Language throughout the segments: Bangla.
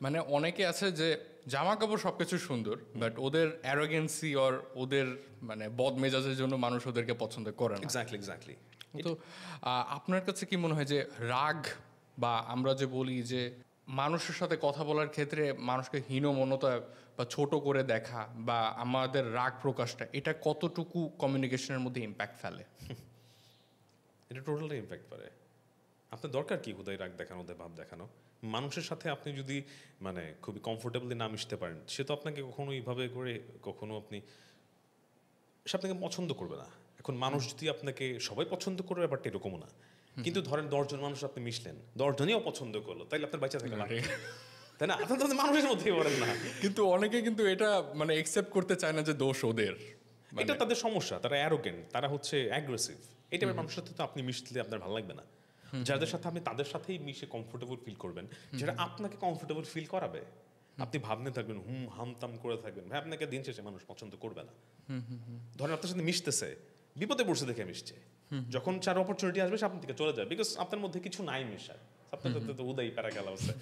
মানে অনেকে আছে যে জামা কাপড় সবকিছু সুন্দর, বাট ওদের অ্যারোগেন্সি অর ওদের মানে বদ মেজাজের জন্য মানুষ ওদেরকে পছন্দ করে না। এক্স্যাক্টলি তো আপনার কাছে কি মনে হয় যে রাগ বা আমরা যে বলি যে মানুষের সাথে কথা বলার ক্ষেত্রে মানুষকে হীনমন্যতা বা ছোট করে দেখা বা আমাদের রাগ প্রকাশটা এটা কতটুকু কমিউনিকেশনের মধ্যে ইম্প্যাক্ট ফেলে? এটা টোটালি ইম্প্যাক্ট করে। আপনার দরকার কি হুদাই রাগ দেখানো, হুদাই ভাব দেখানো? মানুষের সাথে আপনি যদি মানে খুবই কমফোর্টেবলি না মিশতে পারেন, সে তো আপনাকে কখনো এইভাবে করে কখনো সে আপনাকে পছন্দ করবে না। এখন মানুষ যদি আপনাকে সবাই পছন্দ করবে, ব্যাপারটা এরকমও না। কিন্তু ধরেন 10 জন মানুষ আপনি মিশলেন, 10 জনই অপছন্দ করলো, তাইলে আপনার বাচ্চা থাকে তাই না? আপনার তো মানুষের মধ্যেই পড়েন না। কিন্তু অনেকে কিন্তু এটা মানে একসেপ্ট করতে চায় না যে দোষ ওদের, এটা তাদের সমস্যা। তারা অ্যারোগেন্ট, তারা হচ্ছে অ্যাগ্রেসিভ। এই টাইপের মানুষের সাথে তো আপনি মিশলে আপনার ভালো লাগবে না। যাদের সাথে আপনি তাদের সাথেই মিশে কমফোর্টেবল ফিল করবেন, যারা আপনাকে কমফোর্টেবল ফিল করাবে। আপনি ভাবনে থাকবেন, হামতাম করে থাকবেন, ভাই আপনাকে দিন শেষে মানুষ পছন্দ করবে না। ধরেন আপনার সাথে মিশতেছে, বিপদে পড়ছে দেখে মিশছে, যখন 4 অপরচুনিটি আসবে সে আপনার থেকে চলে যাবে, বিকজ আপনার মধ্যে কিছু নাই মিশার। আপনার সাথে তো উদয় প্যারা গেল আছে।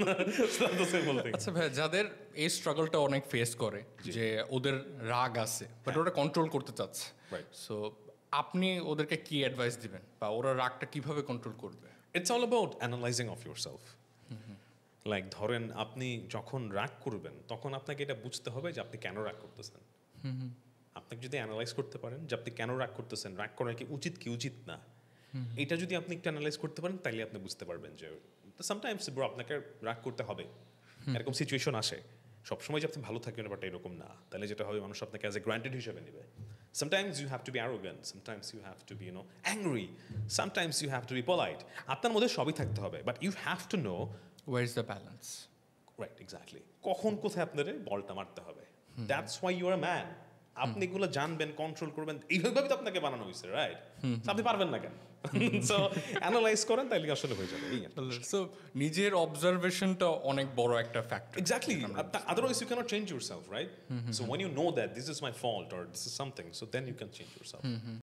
আচ্ছা ভাই, যাদের এই স্ট্রাগলটা অনেক ফেস করে যে ওদের রাগ আছে বাট ওটা কন্ট্রোল করতে চাচ্ছে, সো আপনি ওদেরকে কি অ্যাডভাইস দিবেন বা ওরা রাগটা কিভাবে কন্ট্রোল করবে? It's all about analysing of yourself. Like ধরেন আপনি যখন রাগ করবেন তখন আপনাকে এটা বুঝতে হবে যে আপনি কেন রাগ করতেছেন। আপনাকে যদি অ্যানালাইজ করতে পারেন যে আপনি কেন রাগ করতেছেন, রাগ করা কি উচিত না, এটা যদি আপনি একটু অ্যানালাইজ করতে পারেন, তাইলে আপনি বুঝতে পারবেন যে সামটাইমস ব্রো আপনাকে রাগ করতে হবে, এরকম সিচুয়েশন আসে। সবসময় যে আপনি ভালো থাকবেন ব্যাপারটা এরকম না। তাহলে যেটা হবে, মানুষ আপনাকে অ্যাজ এ গ্রান্টেড হিসেবে নেবে। Sometimes you have to be arrogant, sometimes you have to be angry, sometimes you have to be polite. আপনার মধ্যে সবই থাকতে হবে, but you have to know where is the balance. Right, exactly. কখন কোথায় আপনার বলটা মারতে হবে। That's why you are a man. আপনি এগুলো জানবেন, কন্ট্রোল করবেন, এইভাবে তো আপনাকে বানানো হয়েছে, রাইট? আপনি পারবেন না কেন? সো অ্যানালাইজ করেন, তাইলে আসলে হয়ে যাবে। সো নিজের অবজারভেশনটা অনেক বড় একটা factor. Exactly. Otherwise, you cannot change yourself, right? So when you know that this is my fault or this is something, so then you can change yourself.